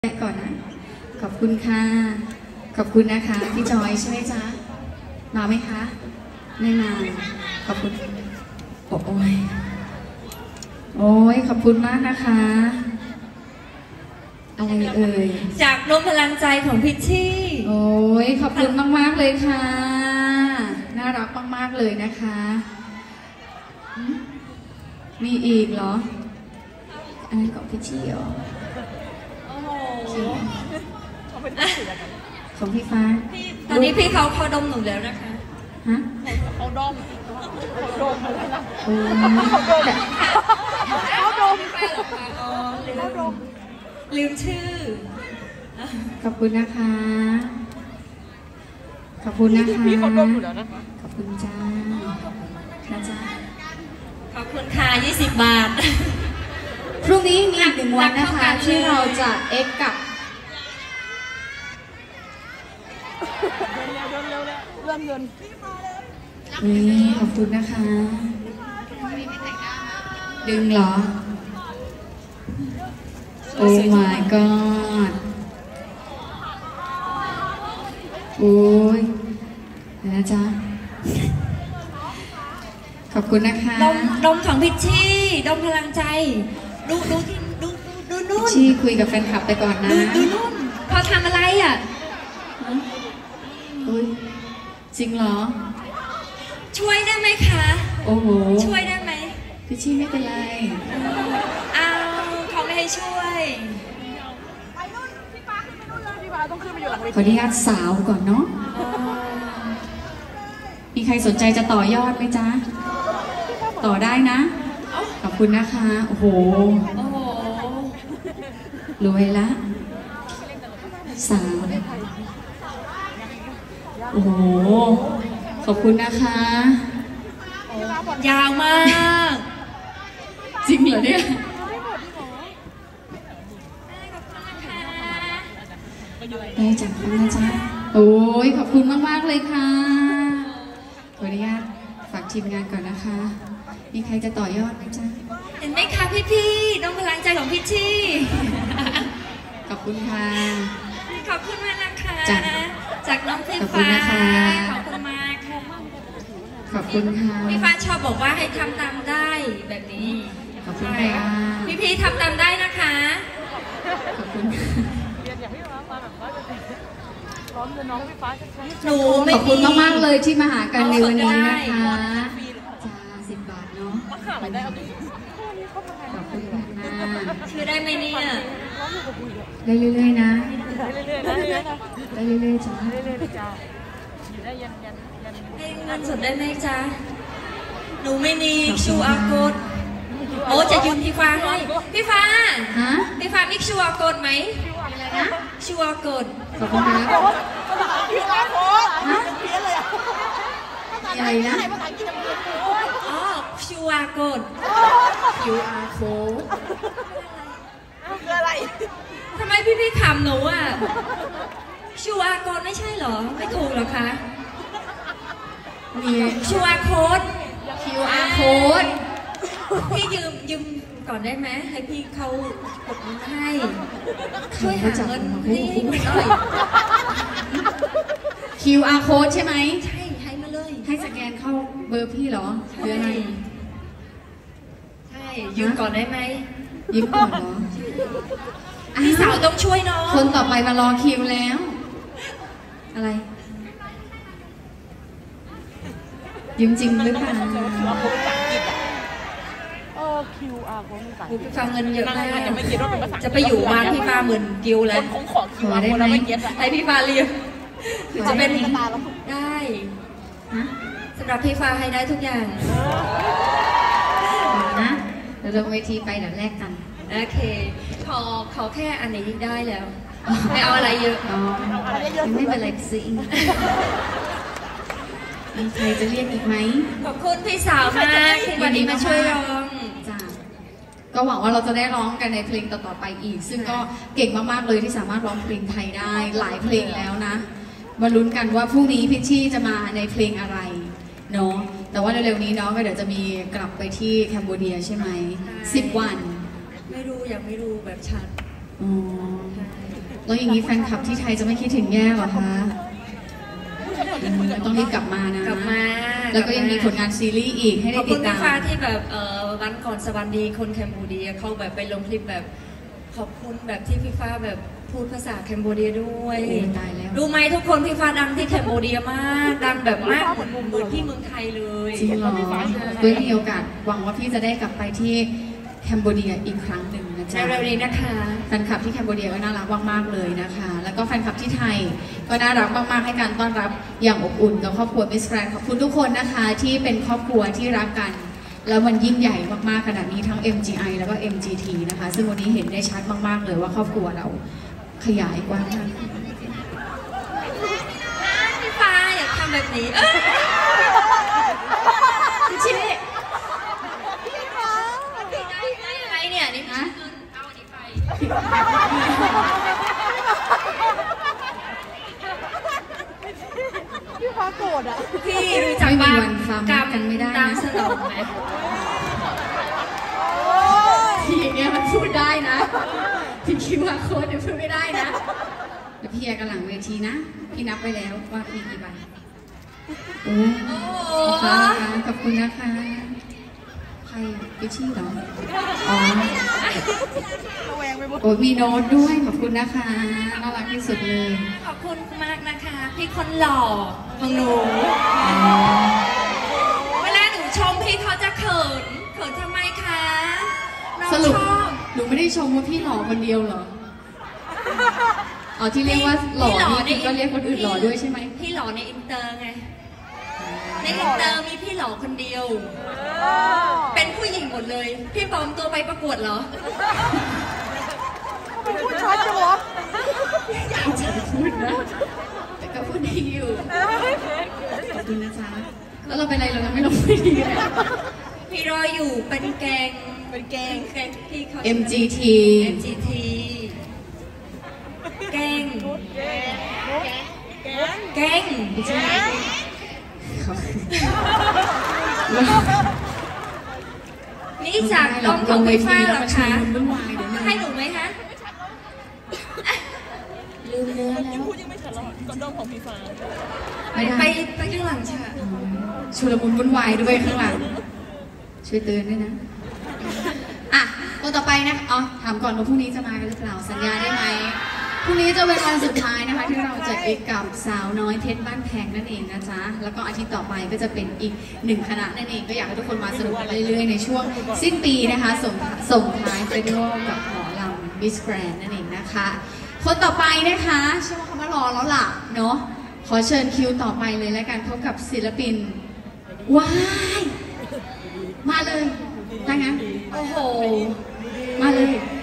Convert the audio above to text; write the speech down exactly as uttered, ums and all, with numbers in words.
แก่ก่อนนะขอบคุณค่ะขอบคุณนะคะพี่จอยใช่ไหมจ๊ะมาไหมคะไม่มาขอบคุณโอ้ยโอ้ยขอบคุณมากนะคะอะไรเอ่ยจากลมพลังใจของพิชชี่โอ้ยขอบคุณมากๆเลยค่ะน่ารักมากๆเลยนะคะมีอีกเหรออันนั้นของพิชชี่เหรอของพี่ฟ้าตอนนี้พี่เขาเขาดมหนูแล้วนะคะฮะเขาดมเขาดมอะไรล่ะเขาดมเขาดมลืมชื่อขอบคุณนะคะขอบคุณนะคะพี่เขาดมอยู่แล้วนะคะขอบคุณจ้านะจ้าขอบคุณค่ะยี่สิบบาทพรุ่งนี้มีอีกหนึ่งวันนะคะที่เราจะเอ็กกับเร็วเร็วเร็วเรื่องเงินนี่ขอบคุณนะคะดึงเหรอโอ้ my god โอ้ยนะจ๊ะขอบคุณนะคะดมดมของพิชชี่ดมพลังใจดูดูที่ดูดูดูนู่นชี่คุยกับแฟนคลับไปก่อนนะดูดูนู่นพอทำอะไรอ่ะอุ้ยจริงเหรอช่วยได้ไหมคะโอ้โหช่วยได้ไหมพี่ชี่ไม่เป็นไรอ้าวเขาไม่ให้ช่วยไปนู่นพี่ปาขึ้นไปนู่นเลยพี่ปาต้องขึ้นไปอยู่หลังเวทีขออนุญาตสาวก่อนเนาะมีใครสนใจจะต่อยอดไหมจ๊ะต่อได้นะขอบคุณนะคะโอ้โหรวยละสาวโอ้โหขอบคุณนะคะยาวมากจริงเหรอเนี่ยได้จังนะจ๊ะโอ้ยขอบคุณมากๆเลยค่ะขออนุญาตฝากทีมงานก่อนนะคะมีใครจะต่อยอดไหมจ๊ะเห็นไหมคะพี่พี่น้องพลังใจของพี่ชี่ขอบคุณค่ะขอบคุณมากนะคะจากน้องพี่ฟ้าขอบคุณมากค่ะขอบคุณค่ะพี่ฟ้าชอบบอกว่าให้ทำตามได้แบบนี้ขอบคุณค่ะพี่พี่ทำตามได้นะคะขอบคุณหนูขอบคุณมากๆเลยที่มาหากันในวันนี้นะคะจ้าสิบบาทเนาะขอบคุณค่ะชื่อได้ไหมเนี่ยได้เรื่อยๆนะได้เรื่อยๆได้เรื่อยๆจ้าได้เรื่อยๆจ้าได้ยันยันยันให้เงินสดได้ไหมจ๊ะหนูไม่มีชูอาร์โกดโอ้จะยืมพี่ฟ้าให้พี่ฟ้าฮะพี่ฟ้ามีชูอาร์โกดไหมนะชูอาร์โกดขอบคุณนะพี่ฟ้าโค้ดฮะเพี้ยนเลยอ่ะอะไรนะอ๋อชูอาร์โกดคิว อาร์ code คืออะไรทำไมพี่พี่ขำหนูอ่ะชูอาร์โกดไม่ใช่เหรอไม่ถูกหรอคะมีชูอาร์โค้ดคิว อาร์ code พี่ยืมยืมก่อนได้ไหมให้พี่เขากดเงินให้ช่วยหาเงินให้หนูหน่อยคิว อาร์ code ใช่ไหมใช่ให้มาเลยให้สแกนเข้าเบอร์พี่เหรอหรืออะไรใช่ยืมก่อนได้ไหมยืมก่อนเหรอพี่สาวต้องช่วยน้องคนต่อไปมารอคิวแล้วอะไรยืมจริงหรือเปล่าเออ คิว อาร์ code ภาษาอังกฤษฟังเงินเยอะมากจะไปอยู่บ้านพี่ฟ้าเหมือนกิวแล้วของของ คิว อาร์ code ไม่เก็ตให้พี่ฟ้าเรียนจะเป็นได้สำหรับพี่ฟ้าให้ได้ทุกอย่างนะเดี๋ยวลงเวทีไปเดี๋ยวแลกกันโอเคขอขอแค่อันนี้ได้แล้วไม่เอาอะไรเยอะไม่เป็นไรสิมีใครจะเรียกอีกไหมขอบคุณพี่สาวมากที่วันนี้มาช่วยร้องจ้าก็หวังว่าเราจะได้ร้องกันในเพลงต่อๆไปอีกซึ่งก็เก่งมากๆเลยที่สามารถร้องเพลงไทยได้หลายเพลงแล้วนะมาลุ้นกันว่าพรุ่งนี้พิชชี่จะมาในเพลงอะไรเนาะแต่ว่าเร็วๆนี้เนาะก็เดี๋ยวจะมีกลับไปที่แคนเบเดียใช่ไหมสิบวันไม่รู้ยังไม่รู้แบบชัดอ๋อแล้วอย่างนี้แฟนคลับที่ไทยจะไม่คิดถึงแย่เหรอคะอืมต้องรีบกลับมานะกลับมาแล้วก็ยังมีผลงานซีรีส์อีกให้ขได้อบติคุดณตาพี่มฟ้าที่แบบเอ่อวันก่อนสวัสดีคนแคมบูเดียเขาแบบไปลงคลิปแบบขอบคุณแบบที่พี่ฟ้าแบบพูดภาษาแคมโบเดียด้วยโอ้ตายแล้วรู้ไหมทุกคนพี่ฟ้าดังที่แคมโบเดียมากดังแบบมากเหมือนเหมือนที่เมืองไทยเลยจริงเหรอด้วยมีโอกาสหวังว่าพี่จะได้กลับไปที่แคนเบเดียอีกครั้งหนึ่งนะในจ๊ะเร็วนี้นะคะแฟนคลับที่แคนเบเดียก็น่ารักมากๆเลยนะคะ แล้วก็แฟนคลับที่ไทยก็น่ารักมากๆให้การต้อนรับอย่างอบอุ่นกับครอบครัวมิสแกรนด์ขอบคุณทุกคนนะคะที่เป็นครอบครัวที่รักกัน แล้วมันยิ่งใหญ่มากๆขนาดนี้ทั้ง เอ็ม จี ไอ แล้วก็ เอ็ม จี ที นะคะ ซึ่งวันนี้เห็นได้ชัดมากๆเลยว่าครอบครัวเราขยายกว้างมากพี่ฟ้าอยากทำแบบนี้เอ้ยพี่ชิได้อะไรเนี่ยนี่ไม่ใช่เงินเอาอันนี้ไปพี่ฟ้าโกรธอ่ะพี่รู้จักไม่มีบ้าวันฟาร์มรักกันไม่ได้ตามนะสนองไหมพี่เนี่ยมันพูดได้นะพี่คิดว่าโค้ดเนี่ยพูดไม่ได้นะแล้วพี่แยกกันหลังเวทีนะพี่นับไว้แล้วว่ามีกี่ใบโอ้โอ้โหนะคะขอบคุณนะคะใครอ่ะพี่ชี่เหรออ๋อระแวงไปหมดโอ้มีโน้ตด้วยขอบคุณนะคะน่ารักที่สุดเลยขอบคุณมากนะคะ พี่คนหล่อของหนู เวลาหนูชมพี่เขาจะเขิน เขินทำไมคะน้องสรุปชอบหนูไม่ได้ชมว่าพี่หล่อคนเดียวเหรออ๋อที่เรียกว่าหล่อนี่ก็เรียกคนอื่นหล่อด้วยใช่ไหมพี่หล่อในอินเตอร์ไง ในอินเตอร์มีพี่หล่อคนเดียว เป็นผู้หญิงหมดเลย พี่ปลอมตัวไปประกวดเหรอเป็นผู้ช็อตจังวะอยากจะพูดนะแต่ก็พูดดีอยู่ขอบคุณนะจ๊ะแล้วเราเป็นอะไรเราไม่ลงไม่ดีเลยพี่รออยู่เป็นแกงเป็นแกงแกงพี่เขาเอ็ม จี ทีเอ็ม จี ที แกง แกง นี่จากกล้องของพี่ฟ้าเหรอคะวุ่นวายเดี๋ยวนะให้หนูไหมคะลืมเนื้อแล้วพูดยังไม่ชัดหรอกกอนดอมของพี่ฟ้าไปไปไปข้างหลังค่ะชุลมุนวุ่นวายด้วยข้างหลัง ช่วยเตือนด้วยนะ อ่ะตัวต่อไปนะอ๋อถามก่อนว่าพรุ่งนี้จะมากันหรือเปล่าสัญญาได้ไหมพรุ่งนี้จะเป็นวันสุดท้ายนะคะ ที่เราจะไปกับสาวน้อยเพชรบ้านแพงนั่นเองนะจ๊ะแล้วก็อาทิตย์ต่อไปก็จะเป็นอีกหนึ่งคณะนั่นเองก็อยากให้ทุกคนมาสนุกกันเรื่อยๆในช่วงสิ้นปีนะคะ ส่งส่งท้ายเฟสติวัลกับหมอลำบิสแกรนนั่นเองนะคะ คนต่อไปนะคะเชื่อว่าเขามารอแล้วล่ะเนาะขอเชิญคิวต่อไปเลยแล้วกันพบกับศิลปินว้ายมาเลยถ้างั้นโอ้โหมาเลย